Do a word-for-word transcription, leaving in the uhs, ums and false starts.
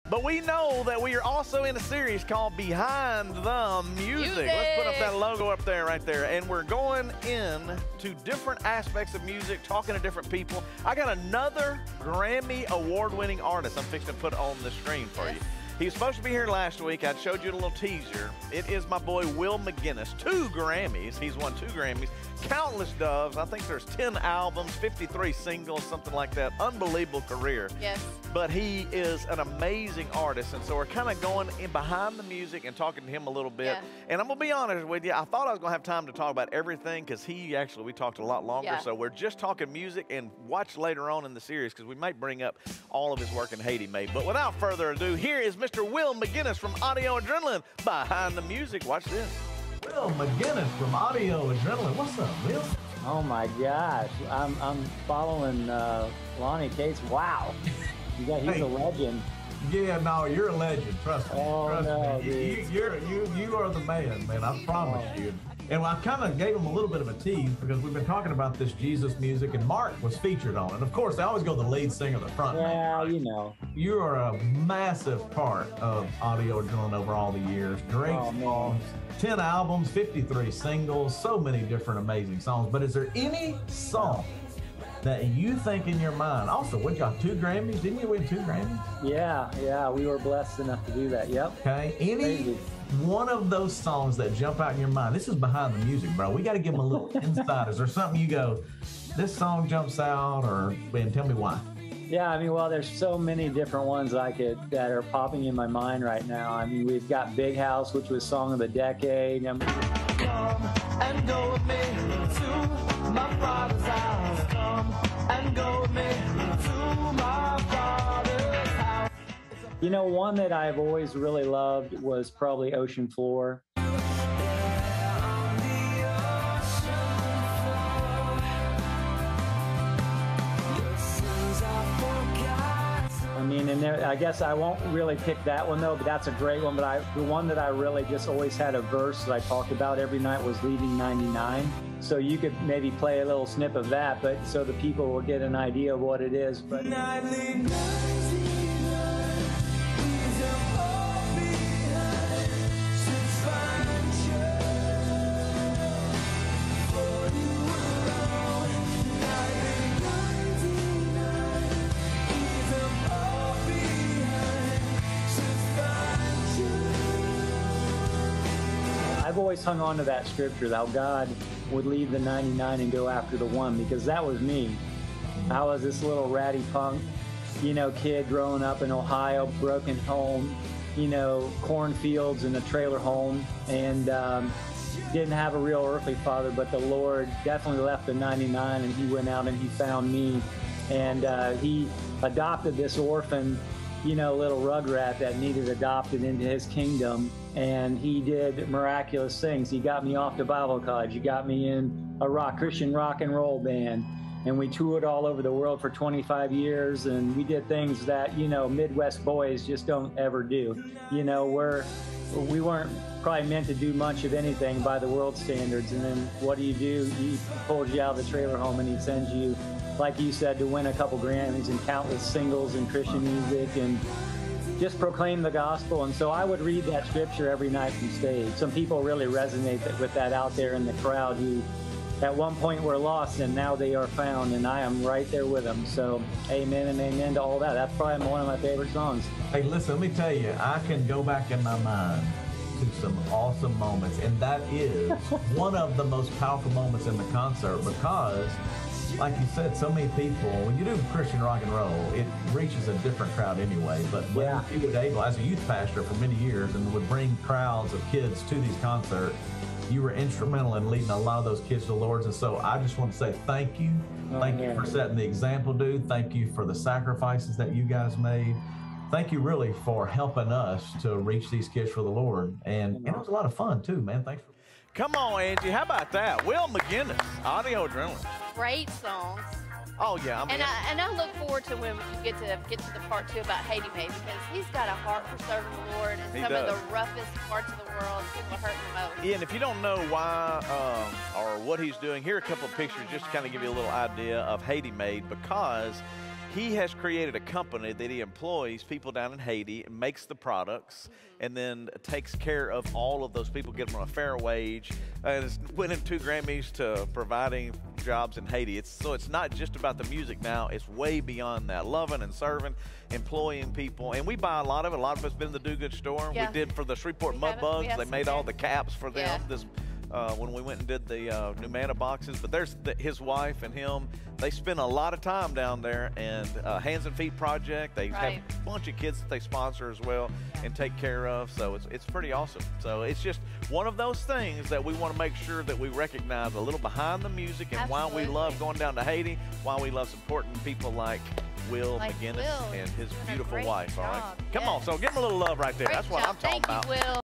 But we know that we are also in a series called Behind the Music. Music. Let's put up that logo up there, right there. And we're going in to different aspects of music, talking to different people. I got another Grammy award-winning artist I'm fixing to put on the screen for yes. you. He was supposed to be here last week. I showed you a little teaser. It is my boy, Will McGinnis. Two Grammys. He's won two Grammys. Countless doves. I think there's ten albums, fifty-three singles, something like that. Unbelievable career. Yes. But he is an amazing artist, and so we're kind of going in behind the music and talking to him a little bit. Yeah. And I'm going to be honest with you, I thought I was going to have time to talk about everything because he actually, we talked a lot longer. Yeah. So we're just talking music, and watch later on in the series because we might bring up all of his work in Haiti Made. But without further ado, here is Mister Will McGinnis from Audio Adrenaline. Behind the music, watch this. Will McGinnis from Audio Adrenaline. What's up, Will? Oh my gosh, I'm I'm following uh, Lonnie Cates. Wow, you got he's Hey. a legend. Yeah, no, you're a legend. Trust me. Oh, Trust no, me. You, dude. you, you're, you, you are the man, man. I promise Oh. you. And I kind of gave him a little bit of a tease because we've been talking about this Jesus music, and Mark was featured on it. Of course, they always go the lead singer, the front man. Yeah, right? you know. You are a massive part of Audio Adrenaline over all the years. Great Oh, man. songs, ten albums, fifty-three singles, so many different amazing songs. But is there any song that you think in your mind? Also, what y'all, two Grammys? Didn't you win two Grammys? Yeah, yeah, we were blessed enough to do that. Yep. Okay. Any Crazy. one of those songs that jump out in your mind? This is behind the music, bro. We got to give them a little insight. Is there something you go, this song jumps out, or man, tell me why? Yeah, I mean, well, there's so many different ones I could that are popping in my mind right now. I mean, we've got Big House, which was Song of the Decade. I mean, Come and go with me to my father's house. Come and go with me to my father's house. you know, one that I've always really loved was probably Ocean Floor. I mean, and there, I guess I won't really pick that one though, but that's a great one. But I, the one that I really just always had a verse that I talked about every night was Leaving ninety-nine. So you could maybe play a little snip of that, but so the people will get an idea of what it is. But I've always hung on to that scripture, how God would leave the ninety-nine and go after the one, because that was me. I was this little ratty punk, you know, kid growing up in Ohio, broken home, you know, cornfields and a trailer home, and um, didn't have a real earthly father, but the Lord definitely left the ninety-nine, and he went out and he found me, and uh, he adopted this orphan, you know, little rugrat that needed adopted into his kingdom. And he did miraculous things. He got me off to Bible college. He got me in a rock Christian rock and roll band. And we toured all over the world for twenty-five years. And we did things that, you know, Midwest boys just don't ever do. You know, we're, we weren't probably meant to do much of anything by the world standards. And then what do you do? He pulls you out of the trailer home and he sends you, like you said, to win a couple Grammys and countless singles in Christian music and just proclaim the gospel. And so I would read that scripture every night from stage. Some people really resonate with that out there in the crowd who at one point were lost and now they are found, and I am right there with them. So amen and amen to all that. That's probably one of my favorite songs. Hey, listen, let me tell you, I can go back in my mind to some awesome moments, and that is one of the most powerful moments in the concert because, like you said, so many people, when you do Christian rock and roll, it reaches a different crowd anyway. But when Yeah. you were able, as a youth pastor for many years, and would bring crowds of kids to these concerts, you were instrumental in leading a lot of those kids to the Lord. And so I just want to say thank you. Oh, thank yeah. you for setting the example, dude. Thank you for the sacrifices that you guys made. Thank you really for helping us to reach these kids for the Lord. And, and it was a lot of fun too, man. Thanks for. Come on, Angie. How about that? Will McGinnis, Audio Adrenaline. Great songs. Oh, yeah. I mean, And I, and I look forward to when you get to get to the part two about Haiti Made, because he's got a heart for serving the Lord in He some does. of the roughest parts of the world. People are hurting the most. yeah, and if you don't know why um, or what he's doing, here are a couple of pictures just to kind of give you a little idea of Haiti Made, because he has created a company that he employs people down in Haiti and makes the products, mm-hmm. and then takes care of all of those people, get them on a fair wage, and is winning two Grammys to providing jobs in Haiti. It's, so it's not just about the music now, it's way beyond that. Loving and serving, employing people, and we buy a lot of it. A lot of us been in the Do Good store. Yeah. We did for the Shreveport We Mud Bugs. They made there. all the caps for them. Yeah. This Uh, when we went and did the uh, Numana boxes, but there's the, his wife and him, they spend a lot of time down there, and uh, Hands and Feet Project, they right. have a bunch of kids that they sponsor as well and take care of, so it's, it's pretty awesome. So it's just one of those things that we want to make sure that we recognize a little behind the music, and Absolutely. why we love going down to Haiti, why we love supporting people like Will Like McGinnis Will. and his Doing a beautiful great wife. All right, job. come Yes. on, so give him a little love right there. Great That's what job. I'm talking Thank about. you, Will.